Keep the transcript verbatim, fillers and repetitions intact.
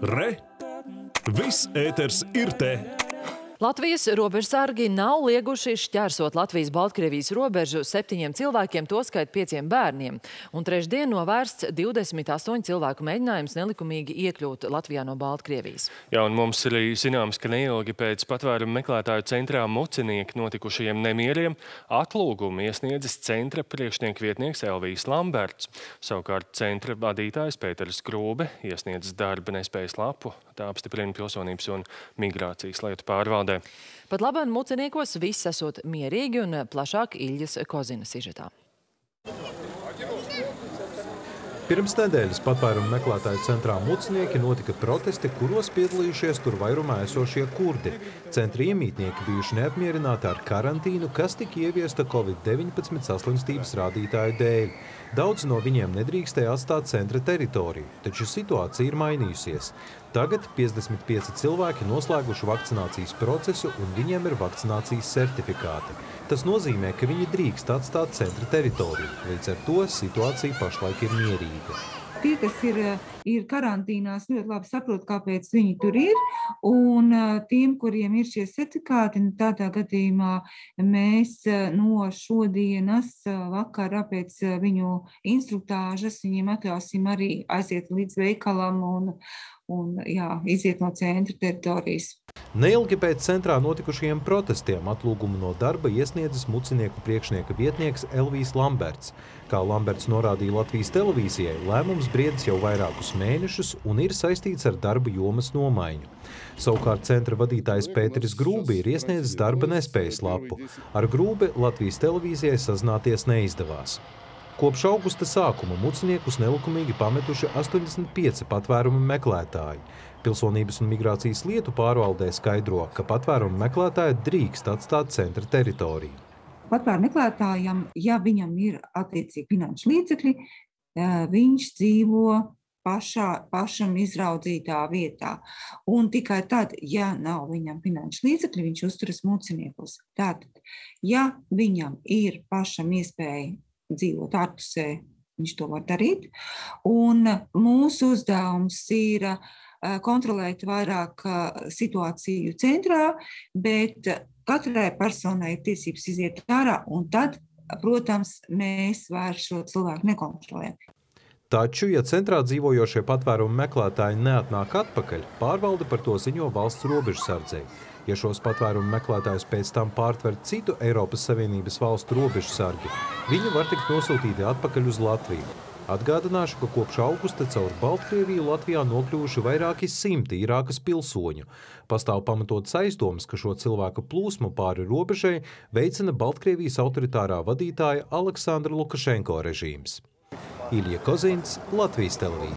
Re! Viss ēters ir te! Latvijas robežsargi nav lieguši šķērsot Latvijas-Baltkrievijas robežu septiņiem cilvēkiem, toskait pieciem bērniem. Un trešdien novērsts divdesmit astoņu cilvēku mēģinājums nelikumīgi iekļūt Latvijā no Baltkrievijas. Jā, un mums arī zināms, ka neilgi pēc patvērumu meklētāju centrā Mucinieki notikušajiem nemieriem atlūgumu iesniedzis centra priekšnieku vietnieks Elvijs Lamberts. Savukārt centra vadītājs Pēteris Grūbe iesniedzis darba nespējas lapu. Tā apstiprina Pilsonības un migrācijas lietu pārvaldē. Pat labāk Muciniekos viss esot mierīgi un plašāk Iļas Kozina sižetā. Pirms nedēļas patvērumu meklētāju centrā Mucinieki notika protesti, kuros piedalījušies tur vairumā esošie kurdi. Centra iemītnieki bijuši neapmierināti ar karantīnu, kas tika ieviesta Covid deviņpadsmit saslimstības rādītāju dēļ. Daudz no viņiem nedrīkstēja atstāt centra teritoriju, taču situācija ir mainījusies. Tagad piecdesmit pieci cilvēki noslēguši vakcinācijas procesu un viņiem ir vakcinācijas certifikāti. Tas nozīmē, ka viņi drīkst atstāt centra teritoriju. Līdz ar to situācija pašlaik ir mierīga. Tie, kas ir, ir karantīnās, ļoti labi saprot, kāpēc viņi tur ir, un tiem, kuriem ir šie certifikāti, tādā gadījumā mēs no šodienas vakarā pēc viņu instruktāžas viņiem atļausim arī aiziet līdz veikalam un, un jā, iziet no centra teritorijas. Neilgi pēc centrā notikušajiem protestiem atlūgumu no darba iesniedzis Mucinieku priekšnieka vietnieks Elvijs Lamberts. Kā Lamberts norādīja Latvijas televīzijai, lēmums briedis jau vairākus mēnešus un ir saistīts ar darba jomas nomaiņu. Savukārt centra vadītājs Pēteris Grūbe ir iesniedzis darba nespējas lapu. Ar Grūbe Latvijas televīzijai sazināties neizdevās. Kopš augusta sākuma Muciniekus nelikumīgi pametuši astoņdesmit pieci patvērumu meklētāji. Pilsonības un migrācijas lietu pārvaldē skaidro, ka patvērumu meklētāji drīkst atstāt centra teritoriju. Patvērumu meklētājam, ja viņam ir attiecīgi finanšu līdzekļi, viņš dzīvo pašā, pašam izraudzītā vietā. Un tikai tad, ja nav viņam finanšu līdzekļi, viņš uzturas Muciniekos. Tātad, ja viņam ir pašam iespēja dzīvot ārpusē, viņš to var darīt. Un mūsu uzdevums ir kontrolēt vairāk situāciju centrā, bet katrai personai ir tiesības iziet ārā, un tad, protams, mēs vairs šo cilvēku nekontrolējam. Taču, ja centrā dzīvojošie patvērumu meklētāji neatnāk atpakaļ, pārvalde par to ziņo valsts robežsardzei. Ja šos patvērumu meklētājus pēc tam pārtver citu Eiropas Savienības valstu robežsargi, viņi var tikt nosūtīti atpakaļ uz Latviju. Atgādināšu, ka kopš augusta caur Baltkrieviju Latvijā nokļuvuši vairāki simti Irākas pilsoņu. Pastāv pamatotas aizdomas, ka šo cilvēku plūsmu pāri robežai veicina Baltkrievijas autoritārā vadītāja Aleksandra Lukašenko režīms. Iļja Kozins, Latvijas televīzija.